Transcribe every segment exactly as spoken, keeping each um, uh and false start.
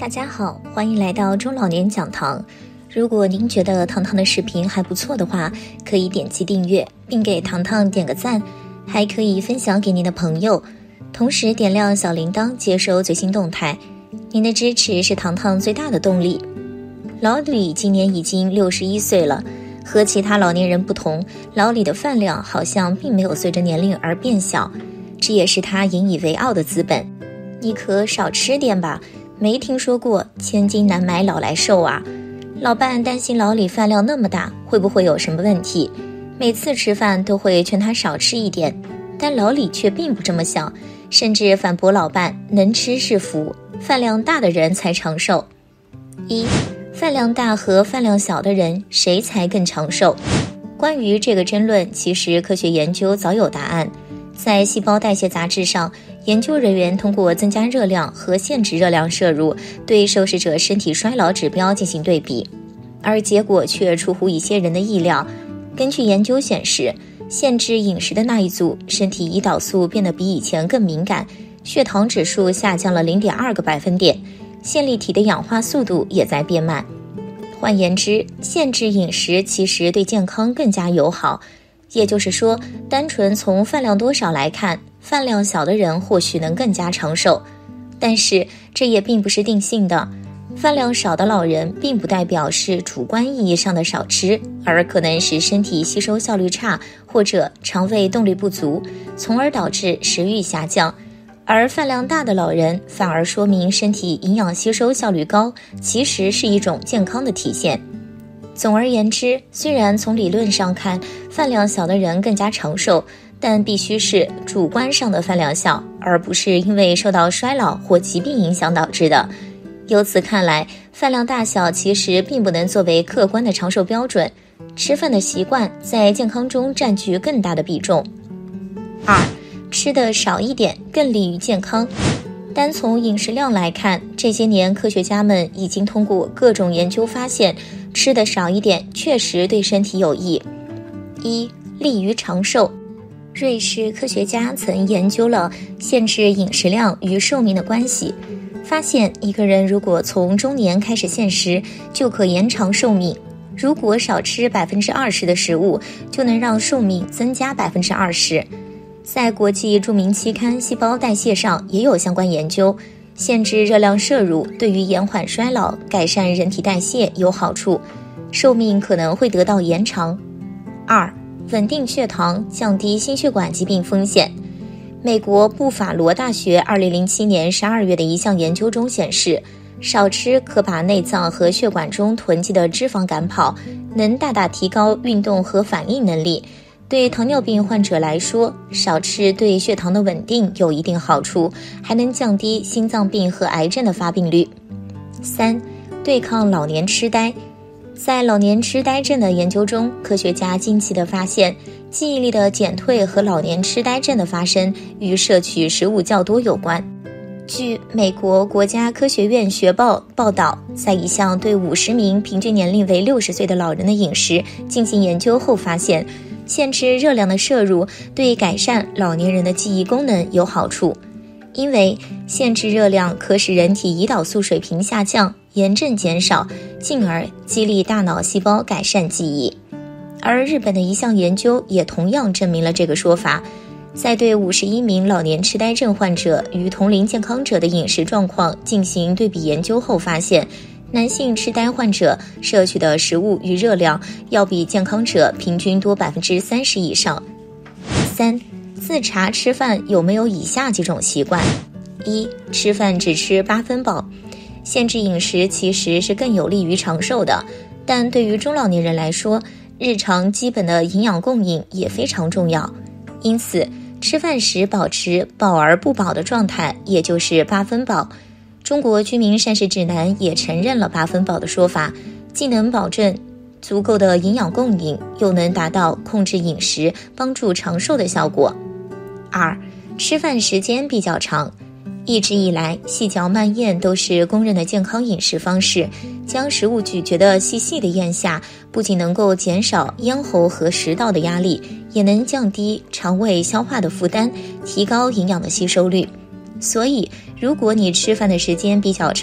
大家好，欢迎来到中老年讲堂。如果您觉得糖糖的视频还不错的话，可以点击订阅并给糖糖点个赞，还可以分享给您的朋友，同时点亮小铃铛接收最新动态。您的支持是糖糖最大的动力。老李今年已经六十一岁了，和其他老年人不同，老李的饭量好像并没有随着年龄而变小，这也是他引以为傲的资本。你可少吃点吧，没听说过千金难买老来瘦啊。老伴担心老李饭量那么大，会不会有什么问题？每次吃饭都会劝他少吃一点，但老李却并不这么想，甚至反驳老伴能吃是福，饭量大的人才长寿。一，饭量大和饭量小的人谁才更长寿？关于这个争论，其实科学研究早有答案。在《细胞代谢杂志》上，研究人员通过增加热量和限制热量摄入，对受试者身体衰老指标进行对比，而结果却出乎一些人的意料。根据研究显示，限制饮食的那一组，身体胰岛素变得比以前更敏感，血糖指数下降了 零点二 个百分点，线粒体的氧化速度也在变慢。换言之，限制饮食其实对健康更加友好。也就是说，单纯从饭量多少来看，饭量小的人或许能更加长寿，但是这也并不是定性的。饭量少的老人并不代表是主观意义上的少吃，而可能是身体吸收效率差，或者肠胃动力不足，从而导致食欲下降。而饭量大的老人反而说明身体营养吸收效率高，其实是一种健康的体现。总而言之，虽然从理论上看，饭量小的人更加长寿，但必须是主观上的饭量小，而不是因为受到衰老或疾病影响导致的。由此看来，饭量大小其实并不能作为客观的长寿标准，吃饭的习惯在健康中占据更大的比重。二，吃的少一点更利于健康。单从饮食量来看，这些年科学家们已经通过各种研究发现，吃的少一点确实对身体有益。一，利于长寿。瑞士科学家曾研究了限制饮食量与寿命的关系，发现一个人如果从中年开始限食，就可延长寿命。如果少吃 百分之二十 的食物，就能让寿命增加 百分之二十。在国际著名期刊《细胞代谢》上也有相关研究，限制热量摄入对于延缓衰老、改善人体代谢有好处，寿命可能会得到延长。二，稳定血糖，降低心血管疾病风险。美国布法罗大学二零零七年十二月的一项研究中显示，少吃可把内脏和血管中囤积的脂肪赶跑，能大大提高运动和反应能力。对糖尿病患者来说，少吃对血糖的稳定有一定好处，还能降低心脏病和癌症的发病率。三，对抗老年痴呆。在老年痴呆症的研究中，科学家惊奇地发现，记忆力的减退和老年痴呆症的发生与摄取食物较多有关。据美国国家科学院学报报道，在一项对五十名平均年龄为六十岁的老人的饮食进行研究后发现，限制热量的摄入对改善老年人的记忆功能有好处，因为限制热量可使人体胰岛素水平下降，炎症减少，进而激励大脑细胞改善记忆。而日本的一项研究也同样证明了这个说法，在对五十一名老年痴呆症患者与同龄健康者的饮食状况进行对比研究后发现，男性痴呆患者摄取的食物与热量要比健康者平均多 百分之三十 以上。三，自查吃饭有没有以下几种习惯。一，吃饭只吃八分饱。限制饮食其实是更有利于长寿的，但对于中老年人来说，日常基本的营养供应也非常重要。因此，吃饭时保持饱而不饱的状态，也就是八分饱。中国居民膳食指南也承认了八分饱的说法，既能保证足够的营养供应，又能达到控制饮食、帮助长寿的效果。二，吃饭时间比较长。一直以来，细嚼慢咽都是公认的健康饮食方式，将食物咀嚼的细细的咽下，不仅能够减少咽喉和食道的压力，也能降低肠胃消化的负担，提高营养的吸收率。所以，如果你吃饭的时间比较长，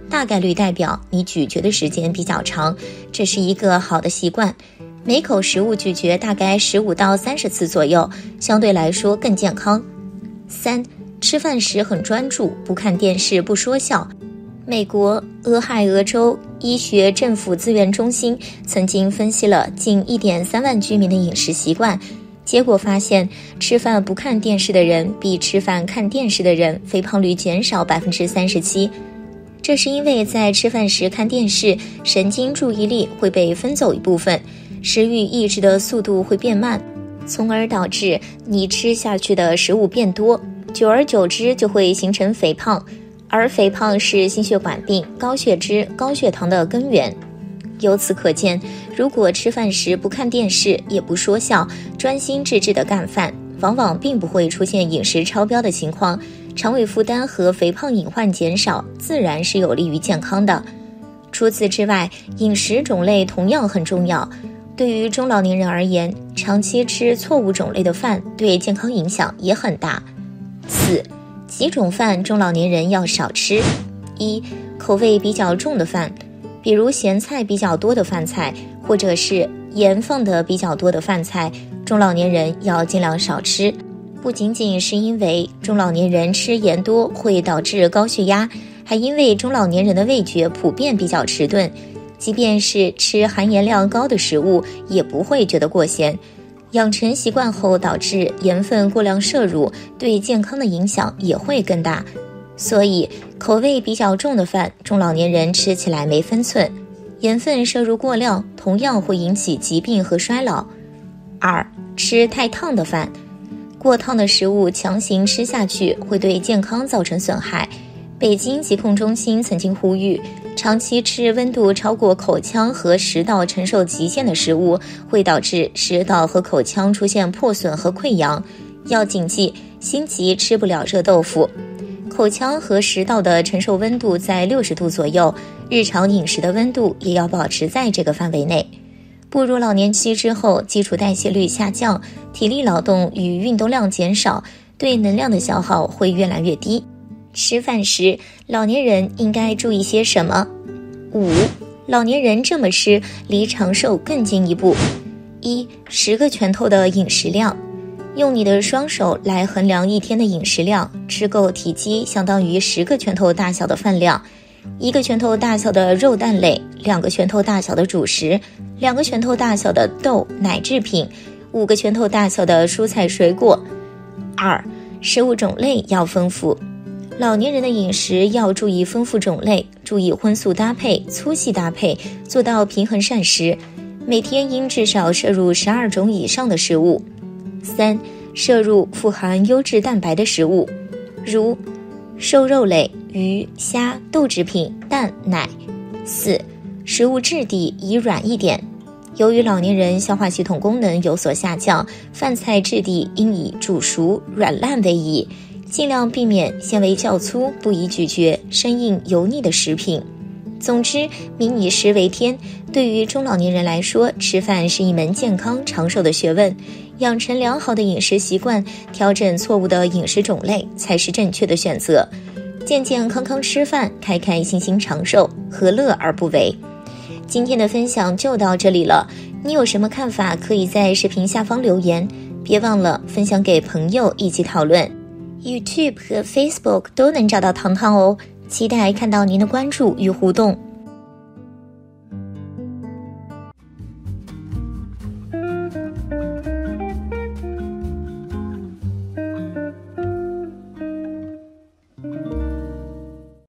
大概率代表你咀嚼的时间比较长，这是一个好的习惯。每口食物咀嚼大概十五到三十次左右，相对来说更健康。三、吃饭时很专注，不看电视，不说笑。美国俄亥俄州医学政府资源中心曾经分析了近 一点三万居民的饮食习惯，结果发现吃饭不看电视的人比吃饭看电视的人肥胖率减少 百分之三十七。 这是因为在吃饭时看电视，神经注意力会被分走一部分，食欲抑制的速度会变慢，从而导致你吃下去的食物变多，久而久之就会形成肥胖，而肥胖是心血管病、高血脂、高血糖的根源。由此可见，如果吃饭时不看电视，也不说笑，专心致志地干饭，往往并不会出现饮食超标的情况，肠胃负担和肥胖隐患减少，自然是有利于健康的。除此之外，饮食种类同样很重要。对于中老年人而言，长期吃错误种类的饭对健康影响也很大。四、几种饭中老年人要少吃。一、口味比较重的饭，比如咸菜比较多的饭菜，或者是盐放的比较多的饭菜，中老年人要尽量少吃。不仅仅是因为中老年人吃盐多会导致高血压，还因为中老年人的味觉普遍比较迟钝，即便是吃含盐量高的食物，也不会觉得过咸。养成习惯后，导致盐分过量摄入，对健康的影响也会更大。所以，口味比较重的饭，中老年人吃起来没分寸。盐分摄入过量，同样会引起疾病和衰老。二、吃太烫的饭，过烫的食物强行吃下去，会对健康造成损害。北京疾控中心曾经呼吁，长期吃温度超过口腔和食道承受极限的食物，会导致食道和口腔出现破损和溃疡。要谨记，心急吃不了热豆腐。口腔和食道的承受温度在六十度左右，日常饮食的温度也要保持在这个范围内。步入老年期之后，基础代谢率下降，体力劳动与运动量减少，对能量的消耗会越来越低。吃饭时，老年人应该注意些什么？五、老年人这么吃，离长寿更进一步。一、十个拳头的饮食量，用你的双手来衡量一天的饮食量，吃够体积相当于十个拳头大小的饭量。一个拳头大小的肉蛋类，两个拳头大小的主食，两个拳头大小的豆奶制品，五个拳头大小的蔬菜水果。二、食物种类要丰富。老年人的饮食要注意丰富种类，注意荤素搭配、粗细搭配，做到平衡膳食。每天应至少摄入十二种以上的食物。三、摄入富含优质蛋白的食物，如瘦肉类、鱼、虾、豆制品、蛋、奶。四、食物质地宜软一点。由于老年人消化系统功能有所下降，饭菜质地应以煮熟、软烂为宜。尽量避免纤维较粗、不宜咀嚼、生硬油腻的食品。总之，民以食为天，对于中老年人来说，吃饭是一门健康长寿的学问。养成良好的饮食习惯，调整错误的饮食种类，才是正确的选择。健健康康吃饭，开开心心长寿，何乐而不为？今天的分享就到这里了，你有什么看法，可以在视频下方留言，别忘了分享给朋友一起讨论。YouTube 和 Facebook 都能找到糖糖哦，期待看到您的关注与互动。